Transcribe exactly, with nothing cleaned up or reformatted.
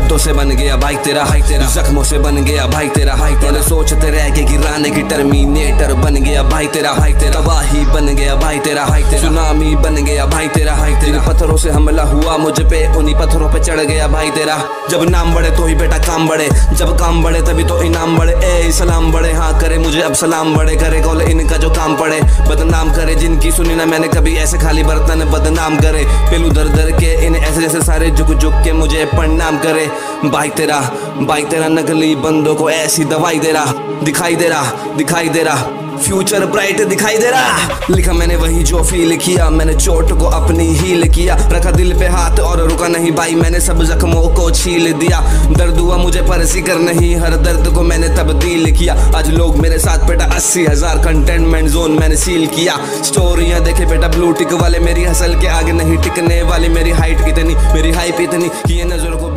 हाथों से बन गया भाई तेरा, हाई तेरा जख्मों से बन गया भाई तेरा, हाई तेरा सोचते रह के गिराने की टर्मिनेटर बन गया भाई तेरा, हाई तेरा तबाही बन गया भाई तेरा, हाई तेरा सुनामी बन गया भाई तेरा, हाई तेरा पत्थरों से हमला हुआ मुझ पे, उन्हीं पत्थरों पे चढ़ गया भाई तेरा। जब नाम बढ़े तो ही बेटा काम बढ़े, जब काम बढ़े तभी तो इनाम बढ़े। ए सलाम बढ़े हाँ करे मुझे अब सलाम बढ़े, करे कॉल इनका जो काम पड़े, बदनाम करे जिनकी सुनी ना मैंने कभी, ऐसे खाली बर्तन बदनाम करे, पेलू दर दर के इन्हें ऐसे जैसे सारे झुक झुक के मुझे प्रणाम करे। भाई तेरा भाई तेरा नकली बंदों को ऐसी दवाई दे रहा, दिखाई दे रहा दिखाई दे रहा फ्यूचर ब्राइट दिखाई दे रहा। लिखा मैंने वही जो फील किया, मैंने चोट को अपनी हील किया, रखा दिल पे हाथ और रुका नहीं भाई, मैंने सब जख्मों को छील दिया। दर्द हुआ मुझे पर जिक्र नहीं, हर दर्द को मैंने तब्दील किया। आज लोग मेरे साथ बेटा अस्सी हजार कंटेनमेंट जोन मैंने सील किया। स्टोरियां देखे बेटा ब्लू टिक वाले, मेरी हसल के आगे नहीं टिकने वाली, मेरी हाइट कितनी मेरी हाइप इतनी कि ये नजर को